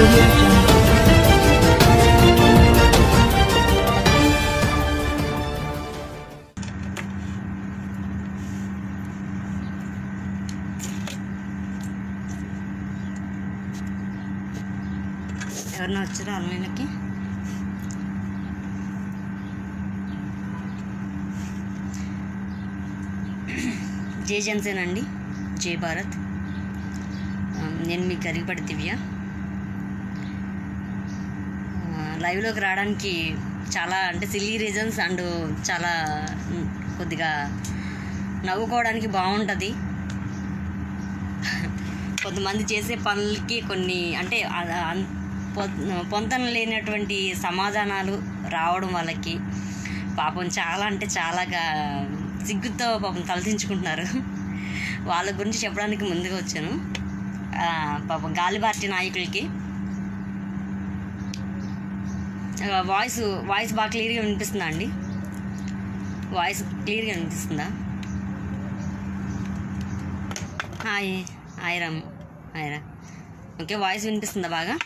Audio Jungle. ఎవరన్నా వచ్చారా ఆన్లైన్కి? జై జనసేన అండి, జై భారత్. నేను మీ గరికపాటి దివ్య. లైవ్లోకి రావడానికి చాలా అంటే సిల్లీ రీజన్స్ అండ్ చాలా కొద్దిగా నవ్వుకోవడానికి బాగుంటుంది. కొంతమంది చేసే పనులకి కొన్ని అంటే పొంతన లేనటువంటి సమాధానాలు రావడం వాళ్ళకి పాపం చాలా అంటే చాలాగా సిగ్గుతో పాపం తలదించుకుంటున్నారు. వాళ్ళ గురించి చెప్పడానికి ముందుగా వచ్చాను. పాపం గాలి పార్టీ నాయకులకి వాయిస్ బాగా క్లియర్గా వినిపిస్తుందా అండి? వాయిస్ క్లియర్గా వినిపిస్తుందా? హాయ్ రామ్, హాయ్ రా. ఓకే, వాయిస్ వినిపిస్తుందా బాగా?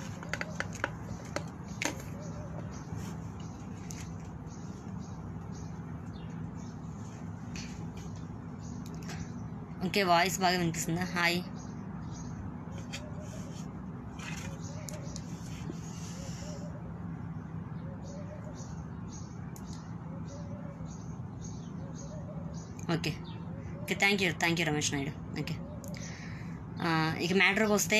ఓకే, వాయిస్ బాగా వినిపిస్తుందా? Hi. Okay okay, thank you Ramesh Naidu. Okay, ఇక మ్యాటర్కి వస్తే,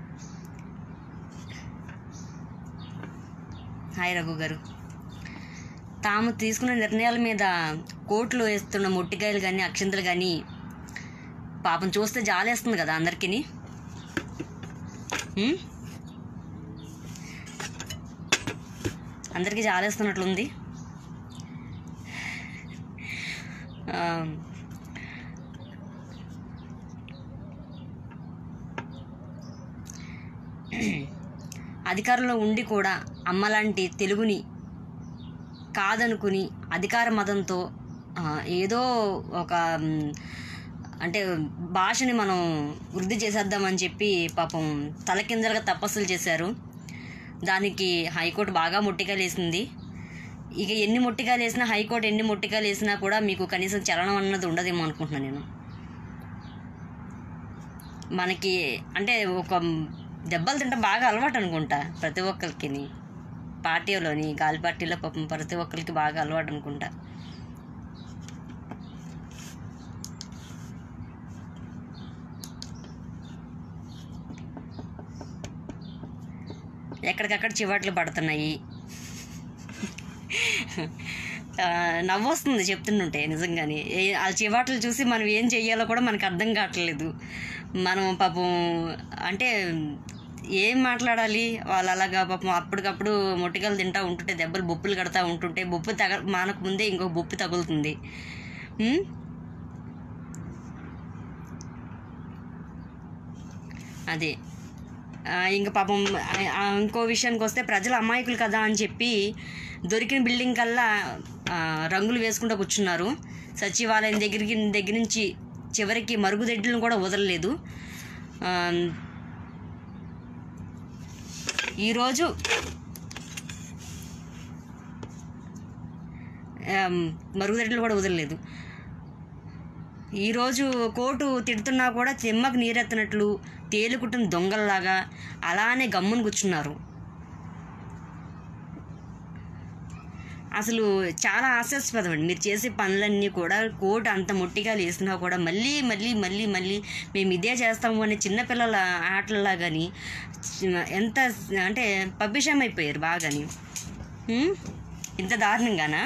హాయ్ రఘు గారు. తాము తీసుకున్న నిర్ణయాల మీద కోర్టులో వేస్తున్న మొట్టికాయలు కానీ అక్షింతలు కానీ పాపం చూస్తే జాలేస్తుంది కదా అందరికీ. అందరికీ జాలేస్తున్నట్లుంది. అధికారంలో ఉండి కూడా అమ్మలాంటి తెలుగుని కాదనుకుని అధికార మతంతో ఏదో ఒక అంటే భాషని మనం వృద్ధి చేసేద్దామని చెప్పి పాపం తలకిందలుగా తపస్సులు చేశారు. దానికి హైకోర్టు బాగా మొట్టికాయలు వేసింది. ఇక ఎన్ని మొట్టికాయలు వేసినా, హైకోర్టు ఎన్ని మొట్టికాయలు వేసినా కూడా మీకు కనీసం చలనం అన్నది ఉండదేమో అనుకుంటున్నాను నేను. మనకి అంటే ఒక దెబ్బలు తింటే బాగా అలవాటు అనుకుంటా ప్రతి ఒక్కరికి. పార్టీలోని గాలి పార్టీలో పాపం ప్రతి ఒక్కరికి బాగా అలవాటు అనుకుంటా. ఎక్కడికక్కడ చివాట్లు పడుతున్నాయి. నవ్వొస్తుంది చెప్తుంటే నిజంగానే. ఆ చివాట్లు చూసి మనం ఏం చెయ్యాలో కూడా మనకు అర్థం కావట్లేదు. మనం పాపం అంటే ఏం మాట్లాడాలి? వాళ్ళు అలాగా పాపం అప్పటికప్పుడు మొట్టికలు తింటూ ఉంటుంటే, దెబ్బలు బొప్పులు కడతా ఉంటుంటే, బొప్పు మానకు ముందే ఇంకొక బొప్పు తగులుతుంది. అదే ఇంకా పాపం ఇంకో విషయానికి వస్తే, ప్రజలు అమాయకులు కదా అని చెప్పి దొరికిన బిల్డింగ్ కల్లా రంగులు వేసుకుంటూ కూర్చున్నారు. సచివాలయం దగ్గర నుంచి చివరికి మరుగుదొడ్లను కూడా వదలలేదు. ఈరోజు మరుగుదొడ్లు కూడా వదలలేదు. ఈరోజు కోర్టు తిడుతున్నా కూడా చెమ్మకు నీరెత్తినట్లు తేలుకుంటున్న దొంగల్లాగా అలానే గమ్మును కూర్చున్నారు. అసలు చాలా హాస్యాస్పదం అండి. మీరు చేసే పనులన్నీ కూడా కోర్టు అంత మొట్టిగా వేసినా కూడా మళ్ళీ మళ్ళీ మళ్ళీ మళ్ళీ మేము ఇదే చేస్తాము అనే చిన్నపిల్లల ఆటలలా కానీ ఎంత అంటే పబ్బిషం అయిపోయారు బాగాని. ఇంత దారుణంగానా?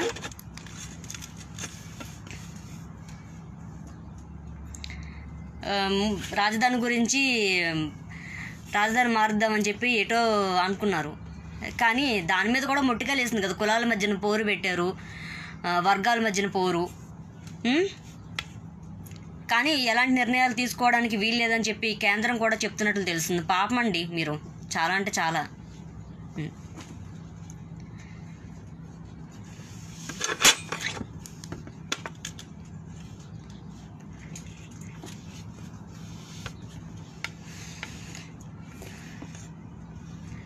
రాజధాని గురించి రాజధాని మారుద్దామని చెప్పి ఏటో అనుకున్నారు, కానీ దాని మీద కూడా మొట్టికాయలు వేసింది కదా. కులాల మధ్యన పోరు పెట్టారు, వర్గాల మధ్యన పోరు. కానీ ఎలాంటి నిర్ణయాలు తీసుకోవడానికి వీలు లేదని చెప్పి కేంద్రం కూడా చెప్తున్నట్లు తెలుస్తుంది. పాపం అండి మీరు, చాలా అంటే చాలా.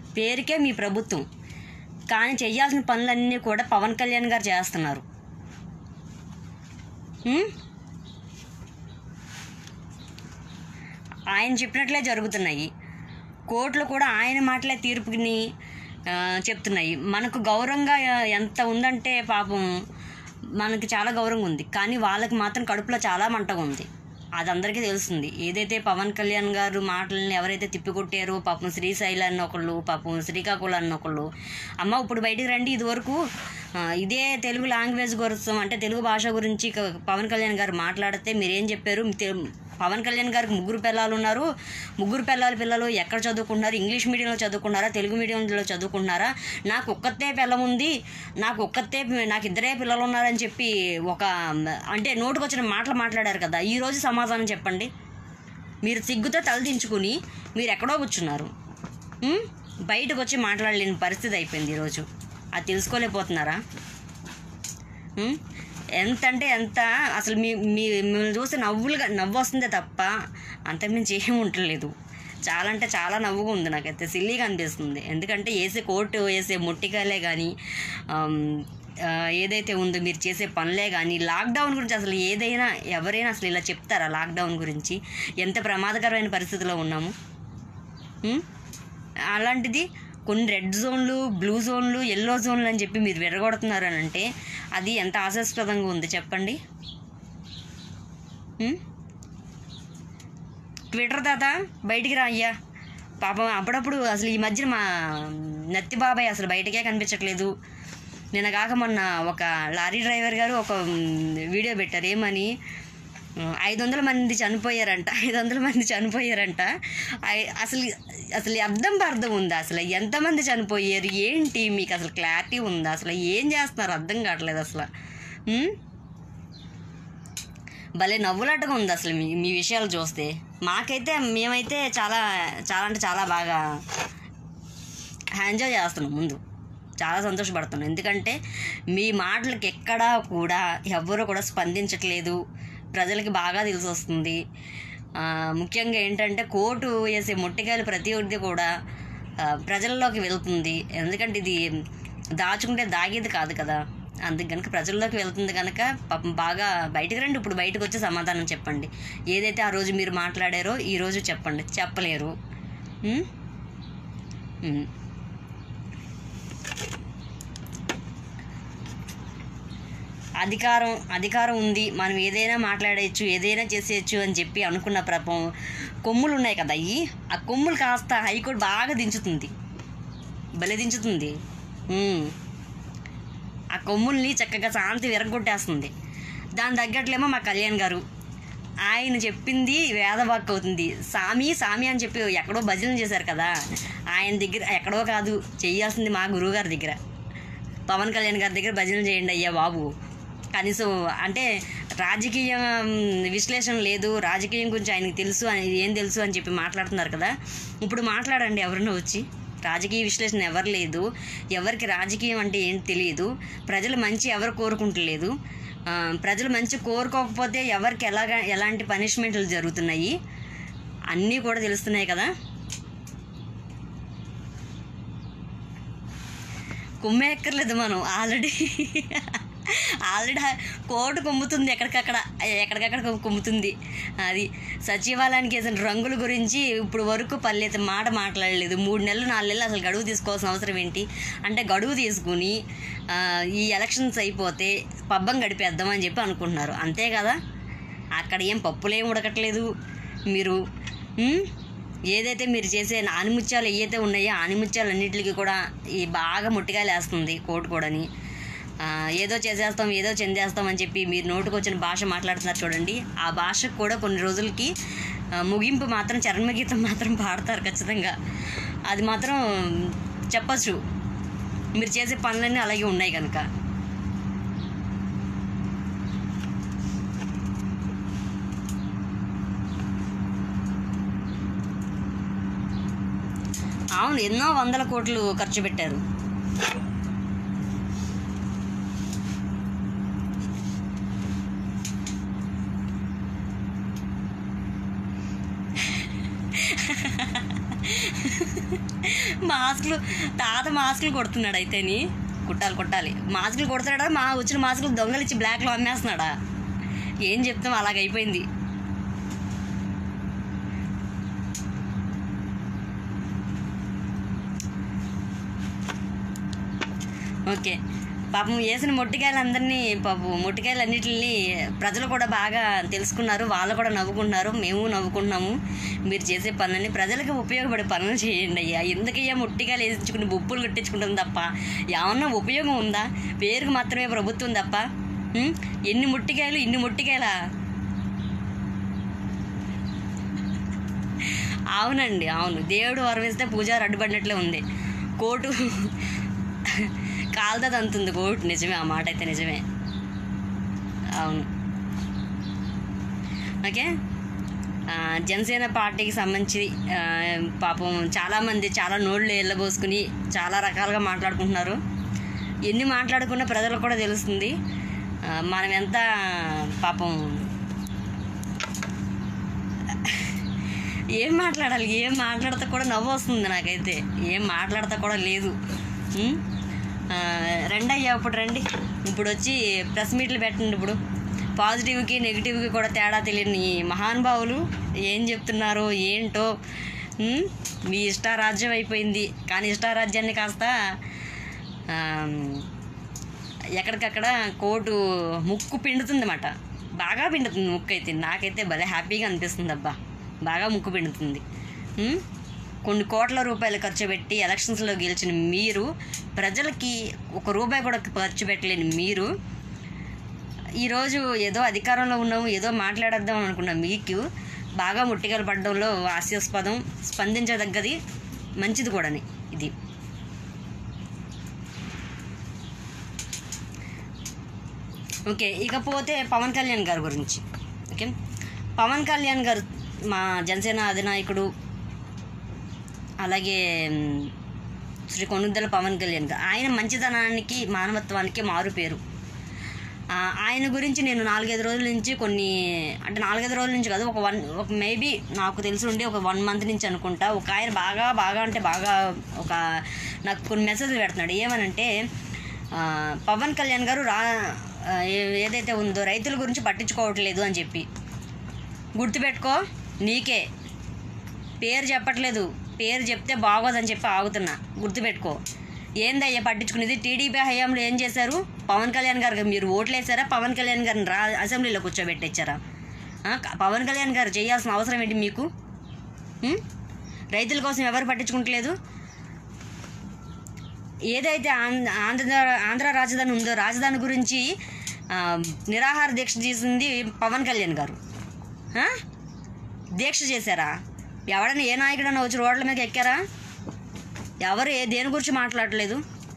పేరుకే మీ ప్రభుత్వం, కానీ చేయాల్సిన పనులన్నీ కూడా పవన్ కళ్యాణ్ గారు చేస్తున్నారు. ఆయన చెప్పినట్లే జరుగుతున్నాయి. కోర్టులు కూడా ఆయన మాటలే తీర్పుని చెప్తున్నాయి. మనకు గౌరవంగా ఎంత ఉందంటే పాపం మనకి చాలా గౌరవంగా ఉంది, కానీ వాళ్ళకి మాత్రం కడుపులో చాలా మంటగా ఉంది. అది అందరికీ తెలుస్తుంది. ఏదైతే పవన్ కళ్యాణ్ గారు మాటలని ఎవరైతే తిప్పికొట్టారో, పాపం శ్రీశైలం అన్న ఒకళ్ళు, పాపం శ్రీకాకుళం అన్న ఒకళ్ళు, అమ్మ ఇప్పుడు బయటికి రండి, ఇదివరకు ఇదే తెలుగు లాంగ్వేజ్ కోసం అంటే తెలుగు భాష గురించి పవన్ కళ్యాణ్ గారు మాట్లాడితే మీరేం చెప్పారు? పవన్ కళ్యాణ్ గారికి 3 పిల్లలు ఉన్నారు. 3 పిల్లలు ఎక్కడ చదువుకుంటున్నారు? ఇంగ్లీష్ మీడియంలో చదువుకున్నారా, తెలుగు మీడియంలో చదువుకుంటున్నారా? నాకు ఒక్కతే పిల్లం ఉంది, నాకు 2 పిల్లలు ఉన్నారని చెప్పి ఒక అంటే నోటుకొచ్చిన మాటలు మాట్లాడారు కదా. ఈరోజు సమాధానం చెప్పండి. మీరు సిగ్గుతో తలదించుకుని మీరు ఎక్కడో కూర్చున్నారు. బయటకు వచ్చి మాట్లాడలేని పరిస్థితి అయిపోయింది ఈరోజు. అది తెలుసుకోలేకపోతున్నారా? ఎంత అంటే ఎంత అసలు మిమ్మల్ని చూస్తే నవ్వు వస్తుందే తప్ప అంతకుమించి ఏం ఉండలేదు. చాలా అంటే చాలా నవ్వుగా ఉంది, నాకైతే సిల్లీగా అనిపిస్తుంది. ఎందుకంటే కోర్టు వేసే ముట్టికాయలే కానీ ఏదైతే ఉందో మీరు చేసే పనులే కానీ, లాక్డౌన్ గురించి అసలు ఎవరైనా అసలు ఇలా చెప్తారా? లాక్డౌన్ గురించి ఎంత ప్రమాదకరమైన పరిస్థితిలో ఉన్నాము. అలాంటిది కొన్ని రెడ్ జోన్లు, బ్లూ జోన్లు, ఎల్లో జోన్లు అని చెప్పి మీరు విరగొడుతున్నారు అని అంటే అది ఎంత ఆశాస్పదంగా ఉంది చెప్పండి. ట్విట్టర్ తాత బయటికి రా అయ్యా. పాపం అప్పుడప్పుడు అసలు ఈ మధ్యన మా నత్తి బాబాయ్ అసలు బయటకే కనిపించట్లేదు. నిన్న కాక మొన్న ఒక లారీ డ్రైవర్ గారు ఒక వీడియో పెట్టారు. ఏమని 500 మంది చనిపోయారంట. అసలు అర్థం ఉందా? అసలు ఎంతమంది చనిపోయారు ఏంటి? మీకు అసలు క్లారిటీ ఉందా? అసలు ఏం చేస్తున్నారు అర్థం కావట్లేదు అసలు. భలే నవ్వులాటగా ఉంది అసలు మీ విషయాలు చూస్తే. మేమైతే చాలా చాలా అంటే చాలా బాగా ఎంజాయ్ చేస్తున్నాం, ముందు చాలా సంతోషపడుతున్నాం. ఎందుకంటే మీ మాటలకి ఎక్కడా కూడా ఎవ్వరూ కూడా స్పందించట్లేదు. ప్రజలకి బాగా తెలిసి వస్తుంది. ముఖ్యంగా ఏంటంటే కోర్టు వేసే ముట్టికాయలు ప్రతి ఒక్కటి కూడా ప్రజల్లోకి వెళ్తుంది. ఎందుకంటే ఇది దాచుకుంటే దాగేది కాదు కదా. అందుకు కనుక ప్రజల్లోకి వెళ్తుంది కనుక పాపం బాగా బయటకు రండి. ఇప్పుడు బయటకు వచ్చి సమాధానం చెప్పండి. ఏదైతే ఆ రోజు మీరు మాట్లాడారో ఈరోజు చెప్పండి. చెప్పలేరు. అధికారం ఉంది, మనం ఏదైనా మాట్లాడేయచ్చు, ఏదైనా చేసేయచ్చు అని చెప్పి అనుకున్న కొమ్ములు ఉన్నాయి కదా, ఆ కొమ్ములు కాస్త హైకోర్టు బాగా దించుతుంది, భలే దించుతుంది. ఆ కొమ్ముల్ని చక్కగా శాంతి విరగొట్టేస్తుంది. దాని తగ్గట్లేమో మా కళ్యాణ్ గారు ఆయన చెప్పింది వేదవాక్కు అవుతుంది. సామి అని చెప్పి ఎక్కడో భజన చేశారు కదా, ఆయన దగ్గర ఎక్కడో కాదు చేయాల్సింది మా గురువుగారి దగ్గర, పవన్ కళ్యాణ్ గారి దగ్గర భజన చేయండి అయ్యా బాబు. కనీసం అంటే రాజకీయ విశ్లేషణ లేదు, రాజకీయం గురించి ఆయనకి తెలుసు ఏం తెలుసు అని చెప్పి మాట్లాడుతున్నారు కదా. ఇప్పుడు మాట్లాడండి ఎవరైనా వచ్చి. రాజకీయ విశ్లేషణ ఎవరు లేదు, ఎవరికి రాజకీయం అంటే ఏంటి తెలియదు, ప్రజలు మంచి ఎవరు కోరుకుంటలేదు, ప్రజలు మంచి కోరుకోకపోతే ఎవరికి ఎలాంటి పనిష్మెంట్లు జరుగుతున్నాయి అన్నీ కూడా తెలుస్తున్నాయి కదా. కుమ్మే ఎక్కర్లేదు, మనం ఆల్రెడీ కోర్టు కుమ్ముతుంది, ఎక్కడికక్కడ కుమ్ముతుంది. అది సచివాలయానికి వేసిన రంగుల గురించి ఇప్పుడు వరకు మాట మాట్లాడలేదు. 3 నెలలు 4 నెలలు అసలు గడువు తీసుకోవాల్సిన అవసరం ఏంటి? అంటే గడువు తీసుకుని ఈ ఎలక్షన్స్ అయిపోతే పబ్బం గడిపేద్దామని చెప్పి అనుకుంటున్నారు, అంతే కదా. అక్కడ ఏం పప్పులేం ఉడకట్లేదు. మీరు ఏదైతే మీరు చేసే ఆనిముత్యాలు ఏవైతే ఉన్నాయో ఆనిముత్యాలు అన్నింటికి కూడా బాగా ముట్టికాయలు వేస్తుంది కోర్టు కూడాని. ఏదో చేసేస్తాం, ఏదో చెందేస్తాం అని చెప్పి మీరు నోటుకు వచ్చిన భాష మాట్లాడుతున్నారు చూడండి. ఆ భాషకు కూడా కొన్ని రోజులకి ముగింపు మాత్రం చర్మగీతం మాత్రం పాడతారు ఖచ్చితంగా. అది మాత్రం చెప్పచ్చు, మీరు చేసే పనులన్నీ అలాగే ఉన్నాయి కనుక. అవును, ఎన్నో 100 కోట్లు ఖర్చు పెట్టారు. మాస్కులు తాత మాస్కులు కొడుతున్నాడు అయితేని. కుట్టాలి మాస్కులు కొడుతున్నాడా, మా వచ్చిన మాస్కులు దొంగలు ఇచ్చి బ్లాక్లో అమ్మేస్తున్నాడా? ఏం చెప్తాం, అలాగైపోయింది. ఓకే, పాపం వేసిన మొట్టికాయలందరినీ, మొట్టికాయలు అన్నిటిని ప్రజలు కూడా బాగా తెలుసుకున్నారు, వాళ్ళు కూడా నవ్వుకుంటున్నారు, మేము నవ్వుకుంటున్నాము. మీరు చేసే పనులని ప్రజలకు ఉపయోగపడే పనులు చేయండి అయ్యా. ఎందుకయ్యా మొట్టికాయలు వేయించుకుని బొప్పులు కట్టించుకుంటుంది తప్ప ఏమన్నా ఉపయోగం ఉందా? పేరుకు మాత్రమే ప్రభుత్వం తప్ప. ఎన్ని మొట్టికాయలు, ఇన్ని మొట్టికాయలా? అవునండి, అవును. దేవుడు వరవేస్తే పూజారు అడ్డుపడినట్లే ఉంది. కోటు కాలుతుంది అంతుంది కోటు. నిజమే, ఆ మాట అయితే నిజమే. అవును. ఓకే, జనసేన పార్టీకి సంబంధించి పాపం చాలామంది చాలా నోళ్ళు ఎల్లబోసుకుని చాలా రకాలుగా మాట్లాడుకుంటున్నారు. ఎన్ని మాట్లాడుకున్నా ప్రజలకు కూడా తెలుస్తుంది మనం ఎంత పాపం ఏం మాట్లాడాలి. ఏం మాట్లాడితే కూడా నవ్వు వస్తుంది నాకైతే. ఏం మాట్లాడితే కూడా లేదు. రండి అయ్యా, ఇప్పుడు రండి. ఇప్పుడు వచ్చి ప్రెస్ మీట్లు పెట్టండి. ఇప్పుడు పాజిటివ్కి నెగిటివ్కి కూడా తేడా తెలియని మహానుభావులు ఏం చెప్తున్నారో ఏంటో. మీ ఇష్టారాజ్యం అయిపోయింది. కానీ ఇష్టారాజ్యాన్ని కాస్త ఎక్కడికక్కడ కోటు ముక్కు పిండుతుంది అన్నమాట. బాగా పిండుతుంది ముక్కు అయితే. నాకైతే భలే హ్యాపీగా అనిపిస్తుంది. అబ్బా, బాగా ముక్కు పిండుతుంది. కొన్ని కోట్ల రూపాయలు ఖర్చు పెట్టి ఎలక్షన్స్లో గెలిచిన మీరు, ప్రజలకి ₹1 కూడా ఖర్చు పెట్టలేని మీరు, ఈరోజు ఏదో అధికారంలో ఉన్నాము, ఏదో మాట్లాడేద్దాం అనుకున్న మీకు బాగా ముట్టికలు పడడంలో హాస్యాస్పదం, స్పందించదగ్గది, మంచిది కూడా ఇది. ఓకే, ఇకపోతే పవన్ కళ్యాణ్ గారి గురించి. ఓకే, పవన్ కళ్యాణ్ గారు మా జనసేన అధినాయకుడు, అలాగే శ్రీ కొనుద్దల పవన్ కళ్యాణ్ గారు. ఆయన మంచితనానికి, మానవత్వానికి మారు పేరు. ఆయన గురించి నేను 4-5 రోజుల నుంచి అంటే 4-5 రోజుల నుంచి కాదు, ఒక మేబీ నాకు తెలిసి ఉండి ఒక 1 మంత్ నుంచి అనుకుంటా, ఒక ఆయన బాగా అంటే బాగా నాకు కొన్ని మెసేజ్లు పెడుతున్నాడు. ఏమనంటే పవన్ కళ్యాణ్ గారు ఏదైతే ఉందో రైతుల గురించి పట్టించుకోవట్లేదు అని చెప్పి. గుర్తుపెట్టుకో, నీకే పేరు చెప్పట్లేదు, పేరు చెప్తే బాగోదని చెప్పి ఆగుతున్నా. గుర్తుపెట్టుకో, ఏందయ్యా పట్టించుకునేది? టీడీపీ హయాంలో ఏం చేశారు? పవన్ కళ్యాణ్ గారికి మీరు ఓట్లు వేసారా? పవన్ కళ్యాణ్ గారిని అసెంబ్లీలో కూర్చోబెట్టించారా? పవన్ కళ్యాణ్ గారు చేయాల్సిన అవసరం ఏంటి మీకు? రైతుల కోసం ఎవరు పట్టించుకుంటలేదు? ఏదైతే ఆంధ్ర రాజధాని ఉందో, రాజధాని గురించి నిరాహార దీక్ష చేసింది పవన్ కళ్యాణ్ గారు. దీక్ష చేశారా? ఎవడన్నా ఏ నాయకుడన్నా వచ్చి రోడ్ల మీద ఎక్కారా? ఎవరు దేని గురించి మాట్లాడలేదు.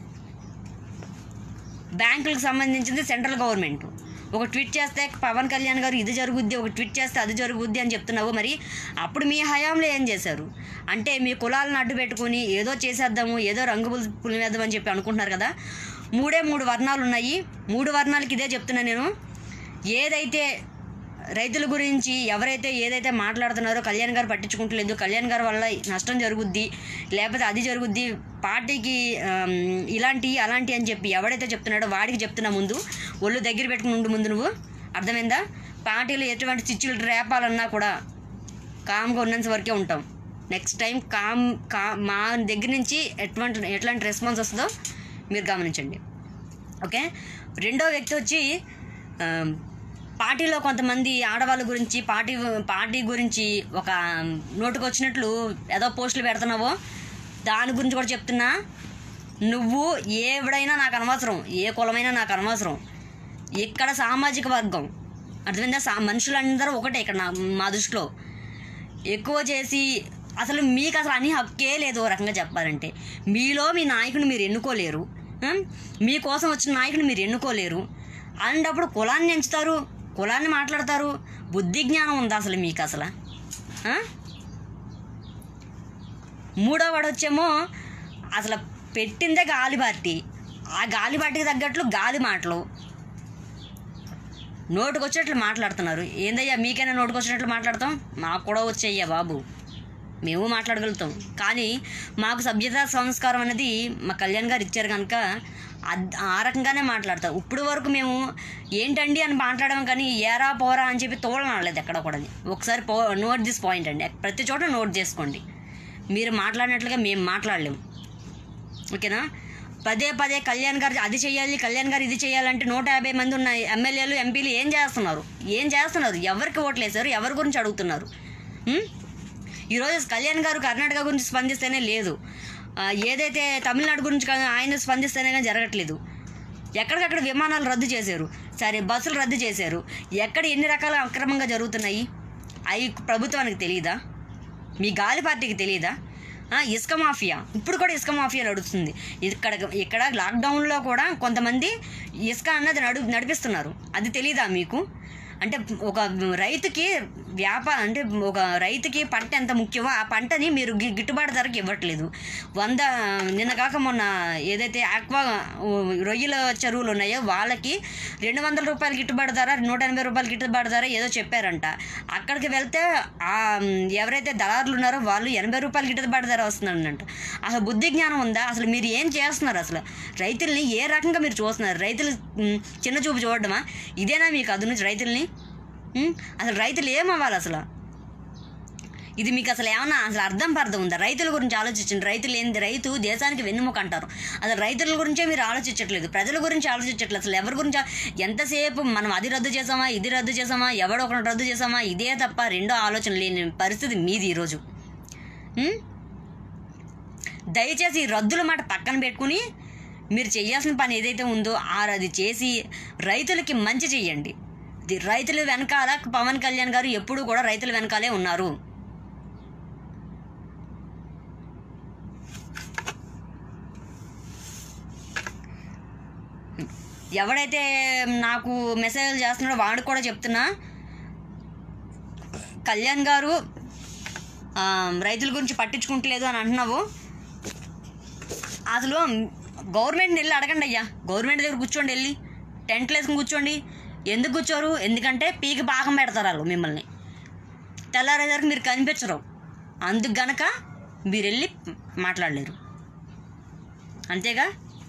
బ్యాంకులకు సంబంధించింది సెంట్రల్ గవర్నమెంట్. ఒక ట్వీట్ చేస్తే పవన్ కళ్యాణ్ గారు ఇది జరుగుద్ది, ఒక ట్వీట్ చేస్తే అది జరుగుద్ది అని చెప్తున్నావు. మరి అప్పుడు మీ హయాంలో ఏం చేశారు? అంటే మీ కులాలను అడ్డు పెట్టుకుని ఏదో చేసేద్దాము, ఏదో రంగు పులివేద్దాం అని చెప్పి అనుకుంటున్నారు కదా. 3 వర్ణాలు ఉన్నాయి. 3 వర్ణాలకి ఇదే చెప్తున్నా నేను. ఏదైతే రైతుల గురించి ఏదైతే మాట్లాడుతున్నారో కళ్యాణ్ గారు పట్టించుకుంటలేదు, కళ్యాణ్ గారి వల్ల నష్టం జరుగుద్ది, లేకపోతే అది జరుగుద్ది, పార్టీకి ఇలాంటి అలాంటి అని చెప్పి ఎవడైతే చెప్తున్నాడో వాడికి చెప్తున్నా, ముందు ఒళ్ళు దగ్గర పెట్టుకుని ఉండు. ముందు నువ్వు అర్థమైందా? పార్టీలో ఎటువంటి చిచ్చులు రేపాలన్నా కూడా కామ్గా ఉన్నంత వరకే ఉంటాం. నెక్స్ట్ టైం మా దగ్గర నుంచి ఎట్లాంటి రెస్పాన్స్ వస్తుందో మీరు గమనించండి. ఓకే, రెండో వ్యక్తి వచ్చి పార్టీలో కొంతమంది ఆడవాళ్ళ గురించి, పార్టీ గురించి ఒక నోటుకు వచ్చినట్లు ఏదో పోస్టులు పెడుతున్నావో దాని గురించి కూడా చెప్తున్నా. నువ్వు ఎవడైనా నాకు అనవసరం, ఏ కులమైనా నాకు అనవసరం. ఇక్కడ సామాజిక వర్గం అర్థమైందా? మనుషులందరూ ఒకటే ఇక్కడ మా దృష్టిలో. ఎక్కువ చేసి అసలు మీకు అసలు అన్ని హక్కే లేదు. ఓ రకంగా చెప్పాలంటే మీలో మీ నాయకుని మీరు ఎన్నుకోలేరు, మీకోసం వచ్చిన నాయకుని మీరు ఎన్నుకోలేరు. అలాంటప్పుడు కులాన్ని ఎంచుతారు, కులాన్ని మాట్లాడతారు. బుద్ధి జ్ఞానం ఉందా అసలు మీకు? అసలు మూడో వాడు వచ్చేమో అసలు పెట్టిందే గాలి పార్టీ. ఆ గాలి పార్టీకి తగ్గట్లు గాలి మాటలు, నోటుకు వచ్చేట్లు మాట్లాడుతున్నారు. ఏందయ్యా మీకైనా నోటుకు వచ్చినట్లు మాట్లాడతాం? మాకు కూడా వచ్చేయ్యా బాబు. మేము మాట్లాడగలుగుతాం. కానీ మాకు సభ్యతా సంస్కారం అనేది మా కళ్యాణ్ గారు ఇచ్చారు కనుక ఆ రకంగానే మాట్లాడతాం. ఇప్పుడు వరకు మేము ఏంటండి అని మాట్లాడడం, కానీ ఏరా పోరా అని చెప్పి తోలనలేదు ఎక్కడ కూడా. ఒకసారి నోట్ దిస్ పాయింట్ అండి, ప్రతి చోట నోట్ చేసుకోండి. మీరు మాట్లాడినట్లుగా మేము మాట్లాడలేము, ఓకేనా? పదే పదే కళ్యాణ్ గారు అది చేయాలి, కళ్యాణ్ గారు ఇది చేయాలంటే 150 మంది ఉన్న ఎమ్మెల్యేలు ఎంపీలు ఏం చేస్తున్నారు? ఎవరికి ఓట్లు వేశారు? ఎవరి గురించి అడుగుతున్నారు? ఈరోజు కళ్యాణ్ గారు కర్ణాటక గురించి స్పందిస్తేనే లేదు, ఏదైతే తమిళనాడు గురించి ఆయన స్పందిస్తేనే కానీ జరగట్లేదు. ఎక్కడికక్కడ విమానాలు రద్దు చేశారు, సరే బస్సులు రద్దు చేశారు. ఎక్కడ ఎన్ని రకాల అక్రమంగా జరుగుతున్నాయి అవి ప్రభుత్వానికి తెలియదా? మీ గాలి పార్టీకి తెలియదా? ఇసుక మాఫియా, ఇప్పుడు కూడా ఇసుక మాఫియా నడుస్తుంది. ఇక్కడ లాక్డౌన్లో కూడా కొంతమంది ఇసుక అన్నది నడిపిస్తున్నారు, అది తెలీదా మీకు? అంటే ఒక రైతుకి అంటే ఒక రైతుకి పంట ఎంత ముఖ్యమో ఆ పంటని మీరు గిట్టుబాటు ధరకు ఇవ్వట్లేదు. నిన్న కాక మొన్న ఏదైతే ఆక్వా రొయ్యల చెరువులు ఉన్నాయో వాళ్ళకి 200 రూపాయలు గిట్టుబాటు ధర, 180 రూపాయలు గిట్టుబాటు ధర ఏదో చెప్పారంట. అక్కడికి వెళ్తే ఎవరైతే దళారులు ఉన్నారో వాళ్ళు 80 రూపాయలు గిట్టుబాటు ధర వస్తుందంట. అసలు బుద్ధి జ్ఞానం ఉందా? అసలు మీరు ఏం చేస్తున్నారు? అసలు రైతుల్ని ఏ రకంగా మీరు చూస్తున్నారు? రైతులు చిన్న చూపు చూడడమా? ఇదేనా మీకు అదును రైతుల్ని? అసలు రైతులు ఏమవ్వాలి అసలు? ఇది మీకు అసలు ఏమన్నా అసలు అర్థం ఉందా? రైతుల గురించి ఆలోచించండి. రైతు దేశానికి వెన్నుముక అంటారు. అసలు రైతుల గురించే మీరు ఆలోచించట్లేదు, ప్రజల గురించి ఆలోచించట్లేదు. అసలు ఎవరి గురించి ఎంతసేపు మనం అది రద్దు చేసామా, ఇది రద్దు చేసామా, ఎవడో ఒకటి రద్దు చేసామా, ఇదే తప్ప రెండో ఆలోచన లేని పరిస్థితి మీది ఈరోజు. దయచేసి ఈ రద్దుల మాట పక్కన పెట్టుకుని మీరు చేయాల్సిన పని ఏదైతే ఉందో అది చేసి రైతులకి మంచి చెయ్యండి. రైతుల వెనకాల పవన్ కళ్యాణ్ గారు ఎప్పుడూ కూడా రైతుల వెనకాలే ఉన్నారు. ఎవడైతే నాకు మెసేజ్ చేస్తున్నాడో వాడు కూడా చెప్తున్నా, కళ్యాణ్ గారు రైతుల గురించి పట్టించుకుంటలేదు అని అంటున్నావు. అసలు గవర్నమెంట్ని వెళ్ళి అడగండి అయ్యా, గవర్నమెంట్ దగ్గర కూర్చోండి, వెళ్ళి టెంట్లు వేసుకుని కూర్చోండి. ఎందుకు కూర్చోరు? ఎందుకంటే పీకి పాకం పెడతారు వాళ్ళు మిమ్మల్ని, తెల్లారేసరికి మీరు కనిపించరు. అందుకు గనక మీరు వెళ్ళి మాట్లాడలేరు, అంతేగా?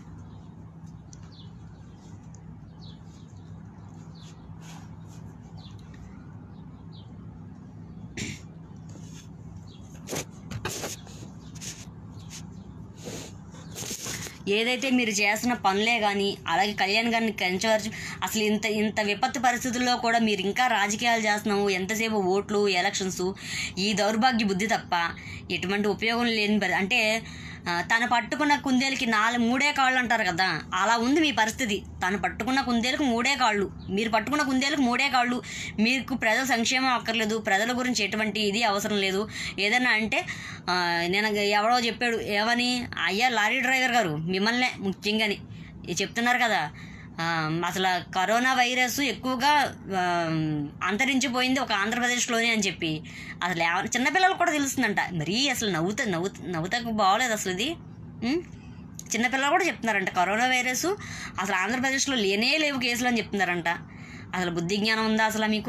ఏదైతే మీరు చేస్తున్న పనులే కానీ, అలాగే కళ్యాణ్ గారిని కంచవరచు. అసలు ఇంత విపత్తు పరిస్థితుల్లో కూడా మీరు ఇంకా రాజకీయాలు చేస్తున్నాము, ఎంతసేపు ఓట్లు, ఎలక్షన్స్, ఈ దౌర్భాగ్య బుద్ధి తప్ప ఎటువంటి ఉపయోగం లేని అంటే తను పట్టుకున్న కుందేలుకి 3 కాళ్ళు అంటారు కదా, అలా ఉంది మీ పరిస్థితి. తను పట్టుకున్న కుందేలకు 3 కాళ్ళు, మీరు పట్టుకున్న కుందేలకు 3 కాళ్ళు. మీకు ప్రజల సంక్షేమం అక్కర్లేదు, ప్రజల గురించి ఎటువంటి ఇది అవసరం లేదు. ఏదన్నా అంటే నేను ఎవడో చెప్పాడు ఏమని, అయ్యా లారీ డ్రైవర్ గారు మిమ్మల్నే ముఖ్యంగాని చెప్తున్నారు కదా, అసలు కరోనా వైరస్ ఎక్కువగా అంతరించిపోయింది ఒక ఆంధ్రప్రదేశ్లోనే అని చెప్పి. అసలు చిన్నపిల్లలకు కూడా తెలుస్తుందంట. మరీ అసలు నవ్వుతాకు బాగోలేదు అసలు ఇది. చిన్నపిల్లలు కూడా చెప్తున్నారంట కరోనా వైరస్ అసలు ఆంధ్రప్రదేశ్లో లేవు కేసులు అని చెప్తున్నారంట. అసలు బుద్ధి జ్ఞానం ఉందా అసలు మీకు?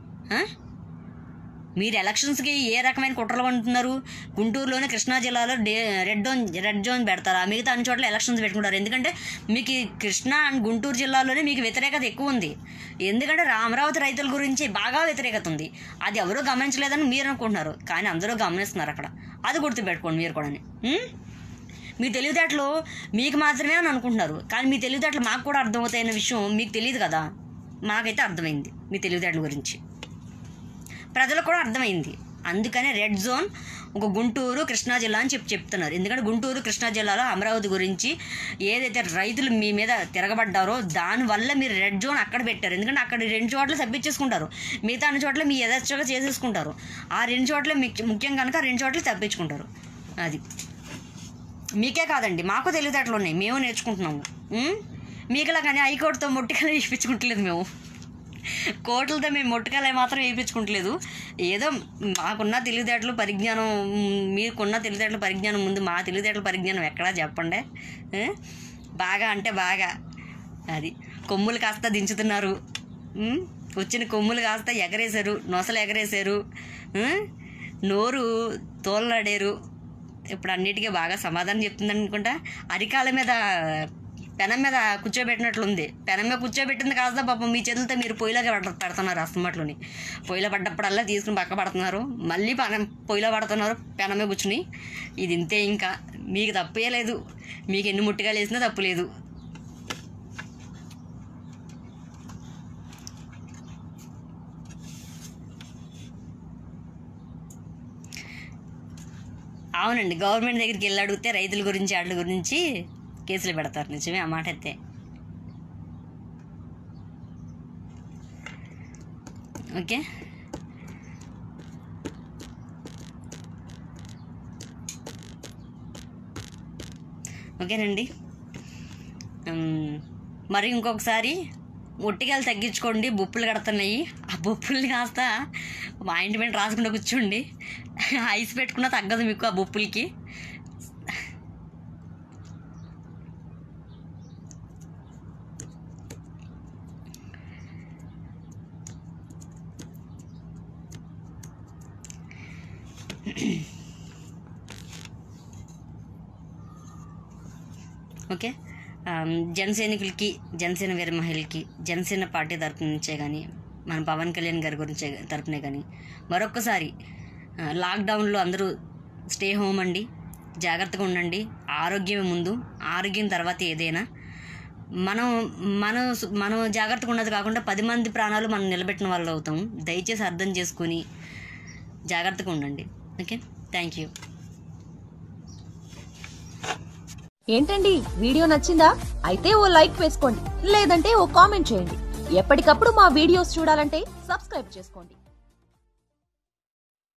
మీరు ఎలక్షన్స్కి ఏ రకమైన కుట్రలు పంటున్నారు? గుంటూరులోనే కృష్ణా జిల్లాలో రెడ్ జోన్ పెడతారా? మిగతా అన్ని చోట్ల ఎలక్షన్స్ పెట్టుకుంటారు. ఎందుకంటే మీకు కృష్ణా అండ్ గుంటూరు జిల్లాలోనే మీకు వ్యతిరేకత ఎక్కువ ఉంది. ఎందుకంటే అమరావతి రైతుల గురించి బాగా వ్యతిరేకత ఉంది. అది ఎవరూ గమనించలేదని మీరు అనుకుంటున్నారు, కానీ అందరూ గమనిస్తున్నారు అక్కడ. అది గుర్తుపెట్టుకోండి మీరు కూడా. మీ తెలివితేటలు మీకు మాత్రమే అని అనుకుంటున్నారు, కానీ మీ తెలివితేటలు మాకు కూడా అర్థమవుతాయన్న విషయం మీకు తెలియదు కదా. మాకైతే అర్థమైంది మీ తెలివితేటల గురించి, ప్రజలకు కూడా అర్థమైంది. అందుకనే రెడ్ జోన్ ఒక గుంటూరు కృష్ణా జిల్లా అని చెప్తున్నారు. ఎందుకంటే గుంటూరు కృష్ణా జిల్లాలో అమరావతి గురించి ఏదైతే రైతులు మీ మీద తిరగబడ్డారో దానివల్ల మీరు రెడ్ జోన్ అక్కడ పెట్టారు. ఎందుకంటే అక్కడ 2 చోట్ల తప్పించేసుకుంటారు, మిగతా అన్ని చోట్ల మీ యథేచ్ఛగా చేసేసుకుంటారు. ఆ 2 చోట్ల ముఖ్యం కనుక 2 చోట్ల తప్పించుకుంటారు. అది మీకే కాదండి, మాకు తెలివితేటలు ఉన్నాయి, మేము నేర్చుకుంటున్నాము. మీకులా కానీ హైకోర్టుతో మొట్టికలు వేయించుకుంటలేదు, మేము కోర్టులతో మేము మొట్టికలు మాత్రం వేయించుకుంటలేదు. ఏదో మాకున్న తెలివితేటలు పరిజ్ఞానం, మీకున్న తెలివితేటల పరిజ్ఞానం ముందు మా తెలివితేటల పరిజ్ఞానం ఎక్కడా చెప్పండి. బాగా అంటే బాగా అది కొమ్ములు కాస్త దించుతున్నారు, వచ్చిన కొమ్ములు కాస్త ఎగరేశారు, నొసలు ఎగరేశారు. నోరు తోలనాడారు. ఇప్పుడు అన్నిటికీ బాగా సమాధానం చెప్తుంది అనుకుంటా. అరికాల మీద పెనం మీద కూర్చోబెట్టినట్లుంది. పెనం మీద కూర్చోబెట్టింది కాస్త పాపం మీ చేతులతో మీరు పొయ్యిలోకి పెడుతున్నారు. అస్తమాట్లోని పొయ్యిలో పడ్డప్పుడల్లా తీసుకుని పక్క పడుతున్నారు, మళ్ళీ పొయ్యిలో పడుతున్నారు పెనం మీద కూర్చుని. ఇది ఇంతే, ఇంకా మీకు తప్పే లేదు. మీకు ఎన్ని ముట్టిగా వేసినా తప్పు లేదు. అవునండి, గవర్నమెంట్ దగ్గరికి వెళ్ళి అడిగితే రైతుల గురించి వాటి గురించి కేసులు పెడతారు. నిజమే, ఆ మాట అయితే. ఓకే, ఓకేనండి. మరి ఇంకొకసారి ఒట్టికాయలు తగ్గించుకోండి, బొప్పులు కడుతున్నాయి. ఆ బొప్పుల్ని కాస్త ఆయింట్మెంట్ రాసుకుంటూ కూర్చోండి. ఐస్ పెట్టుకున్నా తగ్గదు మీకు ఆ బొప్పులకి. ఓకే, జనసైనికులకి, జనసేన వీర మహిళలకి, జనసేన పార్టీ తరపు నుంచే కానీ, మన పవన్ కళ్యాణ్ గారి గురించే తరపునే కానీ మరొక్కసారి లాక్డౌన్లో అందరూ స్టే హోమ్ అండి, జాగ్రత్తగా ఉండండి. ఆరోగ్యమే ముందు, ఆరోగ్యం తర్వాత ఏదైనా. మనం మనం మనం జాగ్రత్తగా ఉన్నది కాకుండా 10 మంది ప్రాణాలు మనం నిలబెట్టిన వాళ్ళు అవుతాం. దయచేసి అర్థం చేసుకుని జాగ్రత్తగా ఉండండి. Okay, thank you. ఏంటండి, వీడియో నచ్చిందా? అయితే ఓ లైక్ వేసుకోండి, లేదంటే ఓ కామెంట్ చేయండి. ఎప్పటికప్పుడు మా వీడియోస్ చూడాలంటే సబ్స్క్రైబ్ చేసుకోండి.